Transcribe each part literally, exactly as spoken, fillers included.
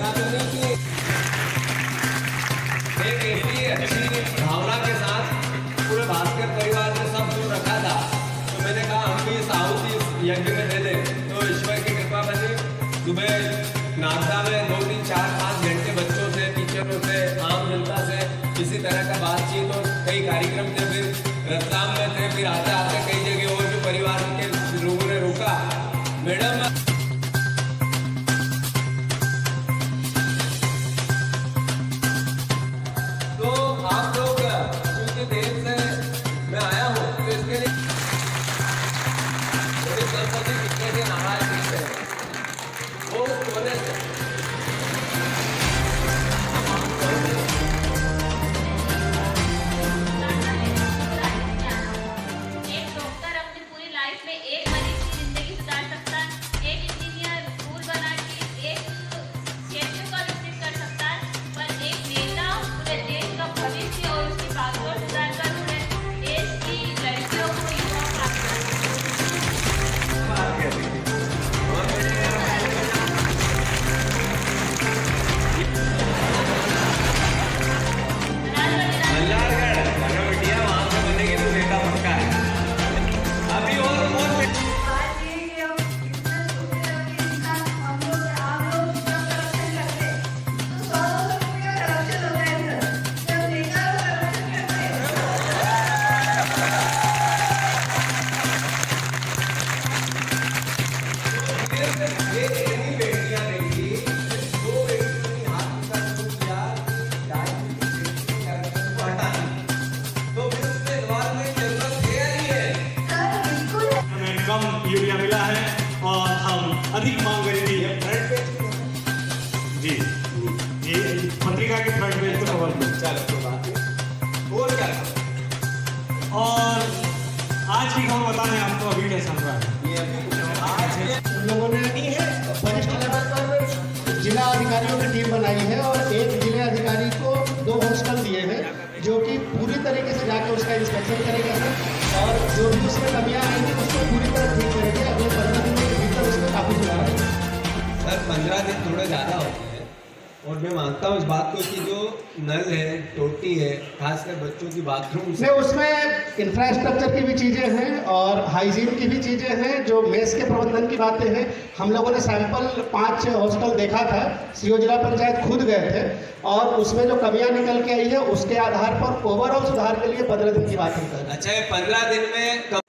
एक ऐसी अच्छी भावना के साथ पूरे भास्कर परिवार ने सब जो रखा था, तो मैंने कहा हम भी इस आहुति यज्ञ में दे दें। तो ईश्वर की कृपा बनी। सुबह नाश्ता में दो तीन चार पाँच घंटे बच्चों से, टीचरों से, आम जनता से इसी तरह का बातचीत और कई कार्यक्रम थे। फिर रतलाम में थे, फिर आते आते कई जगह और भी परिवार के लोगों ने रोका। मैडम तो आप लोग क्योंकि देर से मैं आया हूँ, तो इसके लिए सरस्वती कितने दिन नाराज दिखते हैं वो होने से यूरिया मिला है और हम अधिक मांग करेंगे। जी ये पत्रिका के फ्रंट पेज पर कवर और क्या और आज की खबर बताने आपको अभी कैसा हुआ है। आज हम लोगों ने वरिष्ठ लेवल पर जिला अधिकारियों की टीम बनाई है और एक जिला अधिकारी को दो हॉस्टल दिए हैं जो कि पूरी तरीके से जाकर उसका इंस्पेक्शन करेगा सर, और जो भी उसमें कमियां आएंगी उसको पूरी तरह ठीक करेंगे। अगले पंद्रह दिन के भीतर उसमें काफ़ी सुधार आएगा। सर पंद्रह दिन थोड़ा ज़्यादा होते हैं और मैं मानता हूँ इस बात को कि जो नल है, टोटी है, खासकर बच्चों की बाथरूम से उसमें इंफ्रास्ट्रक्चर की भी चीज़ें हैं और हाइजीन की भी चीज़ें हैं। जो मेस के प्रबंधन की बातें हैं, हम लोगों ने सैंपल पाँच छः हॉस्टल देखा था, सीओ जिला पंचायत खुद गए थे और उसमें जो कमियां निकल के आई है उसके आधार पर ओवरऑल सुधार के लिए पंद्रह दिन की बात है। अच्छा ये पंद्रह दिन में कम...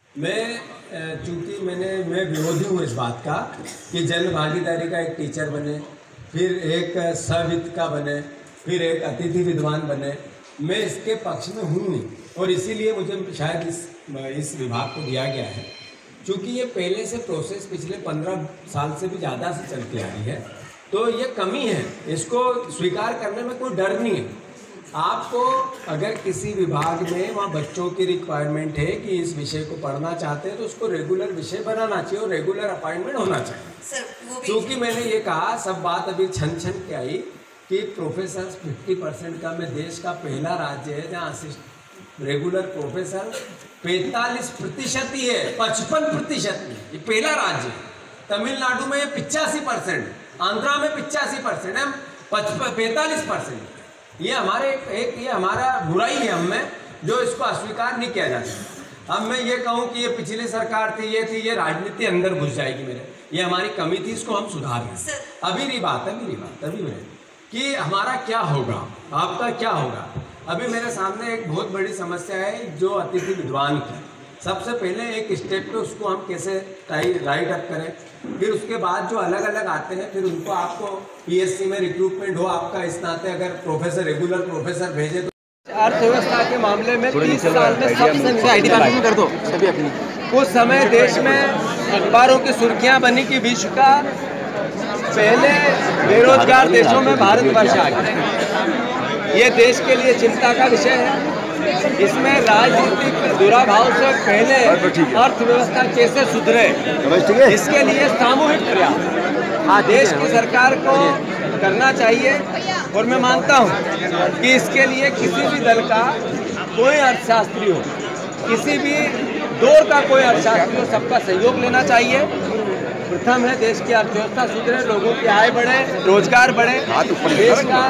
मैं चूँकि मैंने मैं विरोधी हूँ इस बात का कि जन भागीदारी का एक टीचर बने, फिर एक सवित्त का बने, फिर एक अतिथि विद्वान बने। मैं इसके पक्ष में हूँ नहीं और इसीलिए मुझे शायद इस इस विभाग को दिया गया है, क्योंकि ये पहले से प्रोसेस पिछले पंद्रह साल से भी ज़्यादा से चलती आ रही है। तो ये कमी है, इसको स्वीकार करने में कोई डर नहीं है। आपको अगर किसी विभाग में वहाँ बच्चों की रिक्वायरमेंट है कि इस विषय को पढ़ना चाहते हैं तो उसको रेगुलर विषय बनाना चाहिए और रेगुलर अपॉइंटमेंट होना चाहिए। क्योंकि मैंने ये कहा, सब बात अभी छन छन के आई कि प्रोफेसर फिफ्टी परसेंट का मैं देश का पहला राज्य है जहाँ असिस्ट रेगुलर प्रोफेसर पैंतालीस प्रतिशत ही है, पचपन प्रतिशत नहीं, ये पहला राज्य है। तमिलनाडु में पिचासी परसेंट, आंध्रा में पिचासी परसेंट है, पचपन पैंतालीस परसेंट। ये हमारे एक ये हमारा बुराई है हम में, जो इसको अस्वीकार नहीं किया जा सकता। अब मैं ये कहूँ कि ये पिछली सरकार थी, ये थी, ये राजनीति अंदर घुस जाएगी मेरे, ये हमारी कमी थी, इसको हम सुधार लें। अभी नहीं बात है, मेरी बात अभी मेरे कि हमारा क्या होगा, आपका क्या होगा। अभी मेरे सामने एक बहुत बड़ी समस्या है जो अतिथि विद्वान की। सबसे पहले एक स्टेप पे उसको हम कैसे राइट अप करें, फिर उसके बाद जो अलग अलग आते हैं फिर उनको आपको पीएससी में रिक्रूटमेंट हो आपका, इस नाते अगर प्रोफेसर रेगुलर प्रोफेसर भेजे तो अर्थव्यवस्था के मामले में तीस साल में सबसे आईडी कार्ड कर दो सभी अपनी। कुछ समय देश में अखबारों की सुर्खियां बनी कि विश्व का पहले बेरोजगार देशों में भारतवर्ष आ गया। ये देश के लिए चिंता का विषय है। इसमें राजनीतिक दुराभाव से पहले अर्थव्यवस्था कैसे सुधरे, इसके लिए सामूहिक प्रयास देश की सरकार को करना चाहिए। और मैं मानता हूं कि इसके लिए किसी भी दल का कोई अर्थशास्त्री हो, किसी भी दौर का कोई अर्थशास्त्री हो, सबका सहयोग लेना चाहिए। प्रथम है देश की अर्थव्यवस्था सुधरे, लोगों की आय बढ़े, रोजगार बढ़े, देश का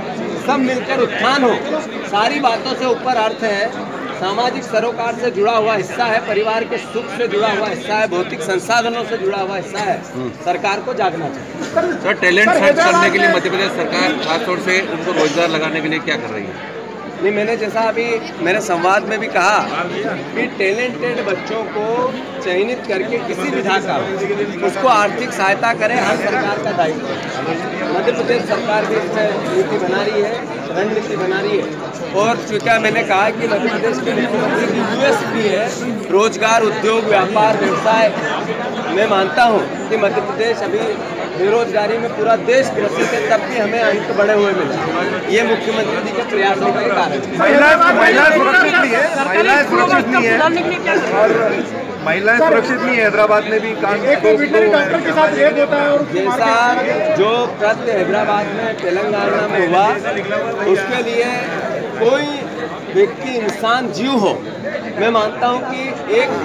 सब मिलकर उत्थान हो। सारी बातों से ऊपर अर्थ है, सामाजिक सरोकार से जुड़ा हुआ हिस्सा है, परिवार के सुख से जुड़ा हुआ हिस्सा है, भौतिक संसाधनों से जुड़ा हुआ हिस्सा है। सरकार को जागना चाहिए। सर, टैलेंट सर्च करने के लिए मध्य प्रदेश सरकार खासतौर से उनको रोजगार लगाने के लिए क्या कर रही है? नहीं, मैंने जैसा अभी मेरे संवाद में भी कहा कि टैलेंटेड बच्चों को चयनित करके किसी विधा का उसको आर्थिक सहायता करें, हर सरकार का दायित्व है। मध्य प्रदेश सरकार भी इसमें नीति बना रही है, रणनीति बना रही है। और चूँकि मैंने कहा कि मध्य प्रदेश के मुख्यमंत्री की यूएसपी है रोजगार, उद्योग, व्यापार, व्यवसाय। मैं मानता हूँ कि मध्य प्रदेश अभी बेरोजगारी में पूरा देश ग्रसित है, तब भी हमें अंक बढ़े हुए मिले। ये मुख्यमंत्री जी के प्रयासों का कारण है। महिलाएं सुरक्षित नहीं है, महिलाएं सुरक्षित नहीं है और महिलाएं सुरक्षित नहीं है। हैदराबाद में भी डॉक्टर के साथ रेप होता है और जैसा जो कृत्य हैदराबाद में, तेलंगाना में हुआ, उसके लिए कोई व्यक्ति, इंसान, जीव हो, मैं मानता हूं कि एक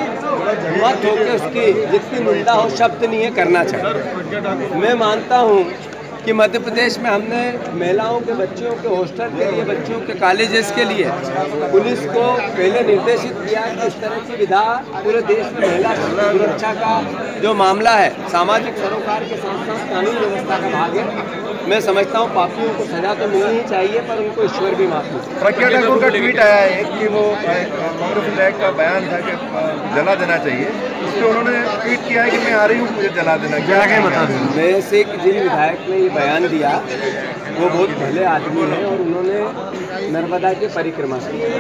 मत होकर उसकी जितनी निंदा हो शब्द नहीं है करना चाहिए। मैं मानता हूं कि मध्य प्रदेश में हमने महिलाओं के बच्चियों के हॉस्टल के लिए, बच्चियों के कॉलेजेस के लिए पुलिस को पहले निर्देशित किया कि इस तरह की विधा पूरे देश में महिला सुरक्षा का जो मामला है, सामाजिक सरोकार के साथ साथ कानून व्यवस्था का भाग है। मैं समझता हूँ पापियों को सजा तो मिलनी ही चाहिए, पर उनको ईश्वर भी माफ नहीं। प्रज्ञा ठाकुर का ट्वीट आया है कि वो कांग्रेस विधायक का बयान था कि जला देना चाहिए, उस पर उन्होंने ट्वीट किया है कि मैं आ रही हूँ, मुझे जला देना। क्या क्या बता दें? मैं से कि जिन विधायक ने ये बयान दिया वो बहुत भले आदमी हैं और उन्होंने नर्मदा की परिक्रमा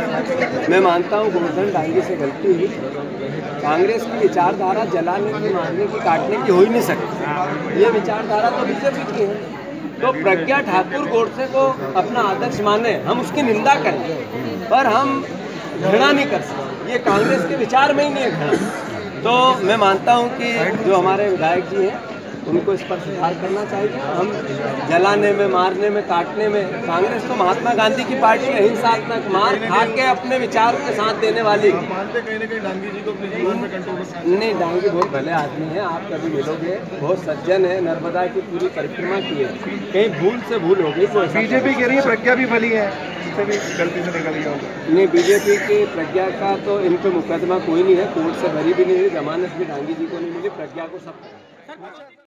की। मैं मानता हूँ गोवर्धन डांगी से गलती हुई। कांग्रेस की विचारधारा जलाने की, मारने की, काटने की हो ही नहीं सकती। ये विचारधारा तो बीजेपी की है। तो प्रज्ञा ठाकुर गोडसे को अपना आदर्श माने, हम उसकी निंदा करें, पर हम घृणा नहीं कर सकते। ये कांग्रेस के विचार में ही नहीं है घृणा। तो मैं मानता हूं कि जो हमारे विधायक जी हैं उनको इस पर सुधार करना चाहिए। हम जलाने में, मारने में, काटने में, कांग्रेस तो महात्मा गांधी की पार्टी है, हिंसात्मक मार खा के अपने विचार के साथ देने वाली। नहीं, डांगी बहुत भले आदमी हैं, आप कभी मिलोगे, बहुत सज्जन है, नर्मदा की पूरी परिक्रमा की है। कहीं भूल से भूल हो गई तो बीजेपी कह रही है प्रज्ञा भी भली है, इससे भी गलती से निकल गया होगा। नहीं, बीजेपी की प्रज्ञा का तो इन पे मुकदमा कोई नहीं है, कोर्ट से भरी भी नहीं हुई, जमानत भी डांगी जी को नहीं मिली, प्रज्ञा को सब